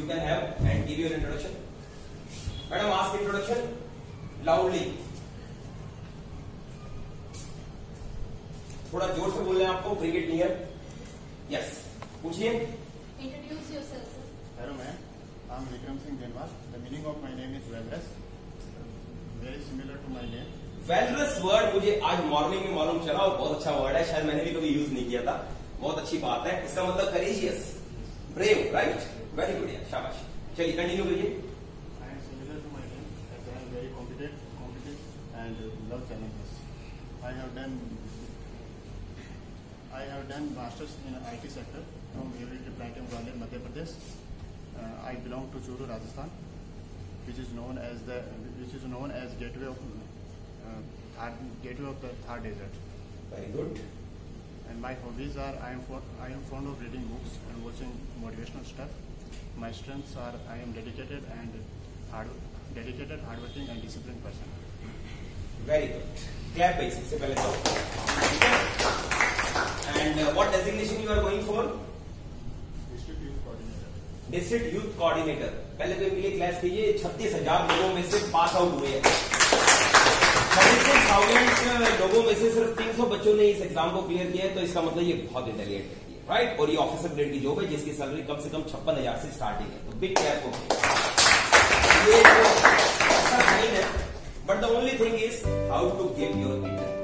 You can have and give your introduction. Madam, ask introduction loudly. थोड़ा जोर से बोलना है आपको. Bring it near. Yes. पूछिए. Introduce yourself, sir. Hello, ma'am. I'm Vikram Singh Denwar. The meaning of my name is walrus. Very similar to my name. Walrus word मुझे आज morning में मालूम चला और बहुत अच्छा वर्ड है. शायद मैंने भी कभी यूज नहीं किया था. बहुत अच्छी बात है. इसका मतलब courageous, brave, right? Very good. शाबाश. चलिए कंटिन्यू करिए. I am similar to my name as I am very competent and love challenges. I have done masters in IT sector from University of Planetarium Gwalior, Madhya Pradesh. I belong to Churu, Rajasthan, which is known as gateway of the third desert. Very good. And my hobbies are I am fond of reading books and watching motivational stuff. My strengths are I am dedicated, hardworking and disciplined person. Very good. Clap भाई सबसे पहले तो. And what designation you are going for? District Youth Coordinator. District Youth Coordinator. पहले तो इनके लिए class कीजिए. 36,000 लोगों में से पास आउट हुए हैं. 36,000 लोगों में से सिर्फ 300 बच्चों ने इस एग्जाम को क्लियर किया है. तो इसका मतलब ये बहुत इंटेलिजेंट है, राइट? और ये ऑफिसर ग्रेड की जॉब है जिसकी सैलरी कम से कम 56,000 से स्टार्टिंग है. तो बिग क्लैप हो. ये अच्छा साइन है. But the only thing is how to give your interview.